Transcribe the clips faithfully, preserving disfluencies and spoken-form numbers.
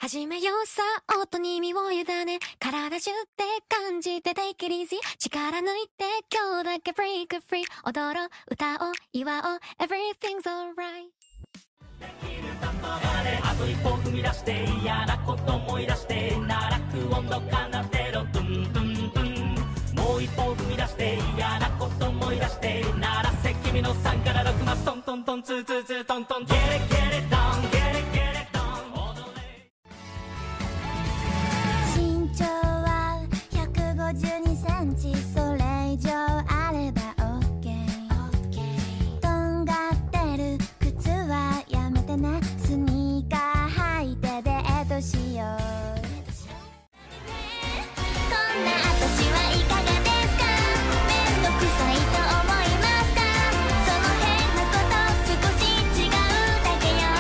始めようさ、音に身を委ね、体中で感じて Take it easy、 力抜いて今日だけ Freak free、 踊ろう歌おう祝おう Everything's alright。 できるところであと一歩踏み出して、嫌なこと思い出して奈落温度奏でろトゥントゥントゥン、もう一歩踏み出して嫌なこと思い出して鳴らせ君のさんからろくマストントントンツーツーツートントン Get it get it down get it get it down 踊れ。 身長はひゃくごじゅうにセンチ、それ以上あれば OK。 とんがってる靴はやめてね、スニーカー履いてデートしよう。こんな私はいかがですか、めんどくさいと思いますか、その変なこと少し違うだけよ。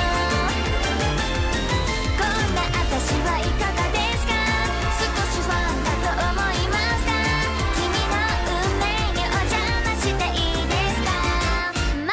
こんな私はいかがですか、少しファンだと思いますか、君の運命にお邪魔していいですか。ま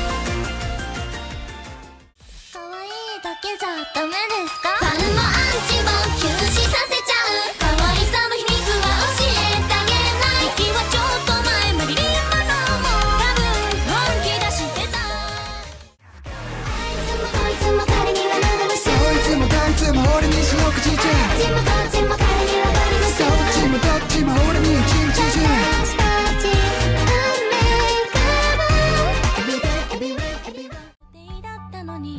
可愛いだけじゃダメですか、ファンもアンチも休止させちゃう、可愛さの秘密は教えてあげない、息はちょっと前マリリン・モノーも多分本気出してた。いつもこいつも彼には無駄無視、 そういつもどいつも俺にしよくちちゃあっちもこっちも彼には無理無視、 そっちもどっちも俺にちんちんちん私たち運命かも。だったのに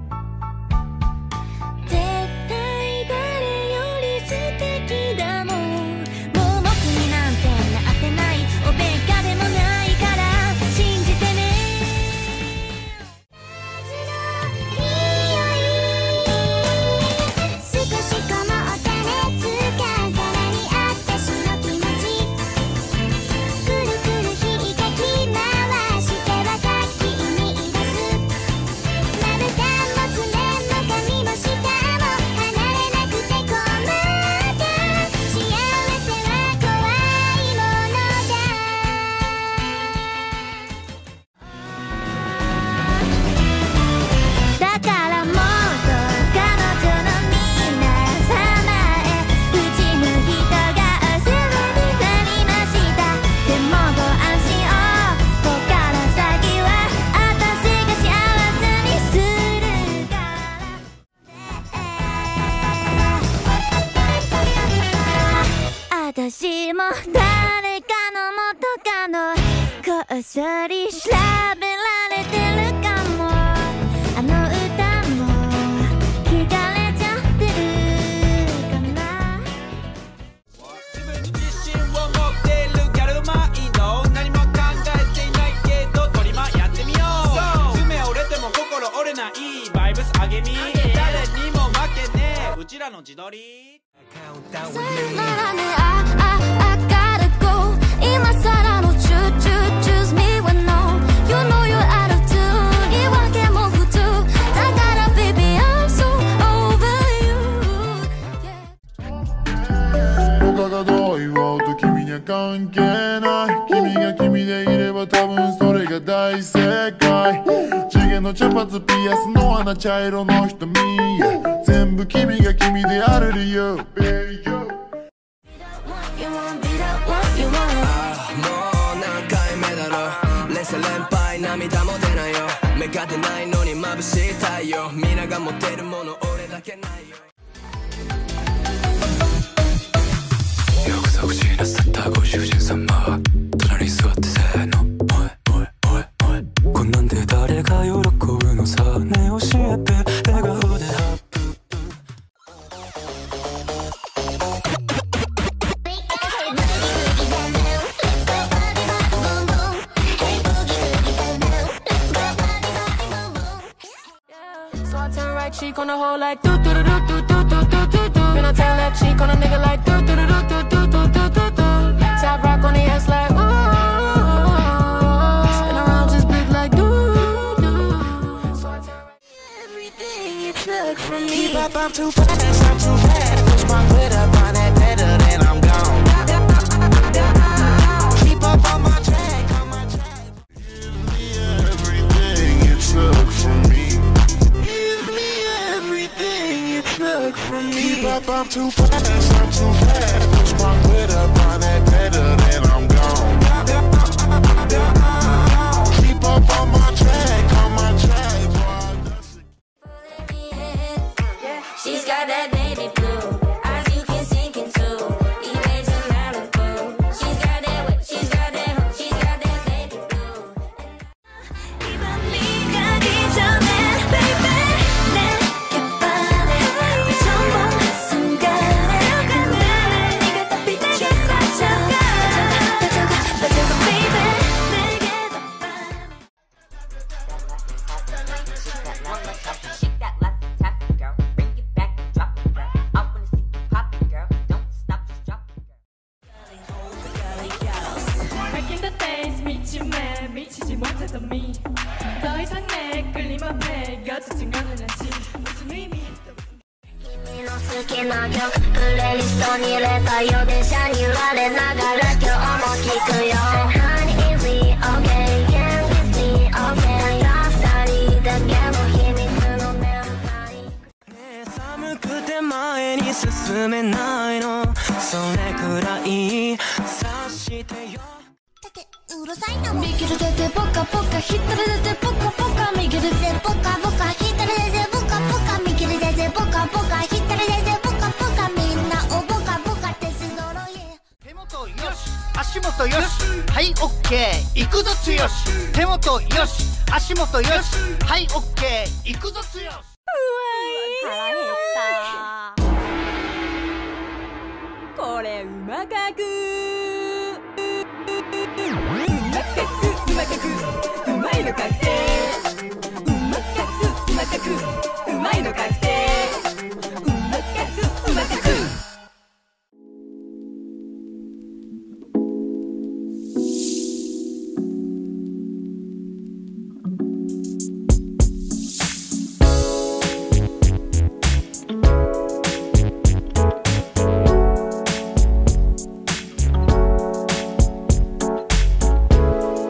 絶対誰より素敵だもん、もう僕になんてなってない、おべっかでもないから信じてね。匂い少しこのお手熱がさらにあったしの気持ち、くるくる火がき回してはさっき見出す、まぶたも爪も髪も舌も離れなくて困った、幸せは怖いものだ。だからもっと彼女の皆様へうちの人がお世話になりました、でもご安心を、こっから先は私が幸せにするから、私も誰かの元カノこっそり調べられてるかも、あの歌も聞かれちゃってるかな。 自分に自信を持っているギャルマインド、何も考えていないけどトリマやってみよう、爪折れても心折れないバイブス上げみ、誰にも負けねえうちらの自撮り。 さよならね、あ、あ、I gotta go、 今さらのチューチュー choose me when no you know you're out of tune、 言い訳も普通だから baby I'm so over you、yeah。 他がどう言おうと君には関係ない、君が君でいれば多分それが大正解、地毛の茶髪ピアスの穴茶色の瞳、全部君が君である理由、 もう何回目だろう、劣勢連敗涙も出ないよ、目が出ないのに眩しい太陽、皆が持ってるもの俺だけないよ。 よくぞ口なさったご主人様、隣に座ってせーのおいおいおいおい、こんなんで誰が喜ぶのさ、ね教えて笑顔でハップ。 So I turn right cheek on the hoe like do do do do do do do do do do. Then I turn left cheek on a nigga like do do do do do do do do do do. Top rock on the ass like ooh. Spin around just big like do do. So I turn right. Everything you took from me. Keep up, I'm too fast, I'm too bad. Push my foot up on that pedal, then I'm gone. Keep up on my track, on my track. Give me everything you took from me, give me everything you expect from me. Keep up, I'm too fast, I'm too fast. Push my glitter, find that better, then I'm gone. Keep up on my track, on my track. She's got that baby blue, eyes you can sink into. Imagine Malibu. She's got that wet, she's got that, she's got that baby blue. 이번 네가 기전에, baby, 내게 반해. 전부 순간에 네가 다 비춰가, 빠져가, 빠져가, baby, 내게 더 반해. Shake that left, tap it, girl. Bring it back, drop it, girl. I wanna see you pop it, girl. Don't stop, just drop it, girl. Back in the days 미침에 미치지 못했던 me 더 이상 내 끌림 앞에 이겨지진 않을지 무슨 의미 君の好きな曲プレイリストに入れたよ電車に揺られながら今日も聴くよ Honey easy okay yeah easy okay が二人だけの秘密のメロディー寒くて前に進めないのそれくらい察してよだってうるさいんだもん右手でポカポカ左手でポカポカ右手でポカポカ左手でポカポカ右手でポカポカ左手でポカポカみんなをポカポカってすごろい手元よし足元よしはいオッケー行くぞつよし手元よし足元よしはいオッケー行くぞつよしこれうまかくうまかくうまかくうまいの確定